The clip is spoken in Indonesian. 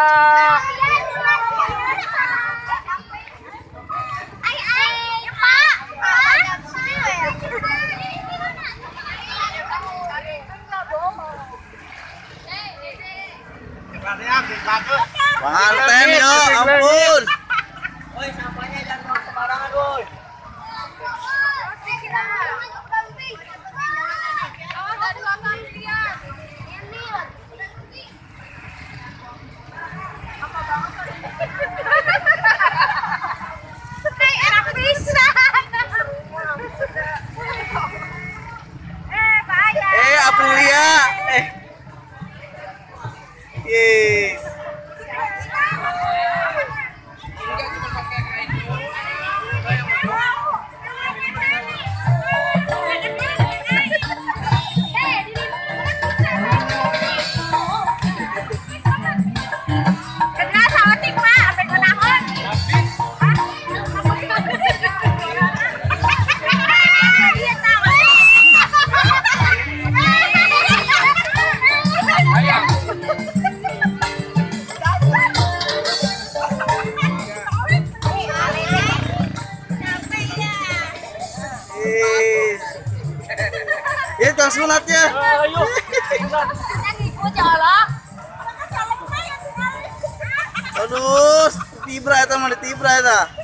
Manten yo, ampun. Woi, sampahnya jangan buang sembarangan, woi. Aprilia. Yes. Itu sunatnya. Ayo. Aduh, tibra eta mah ditibra eta.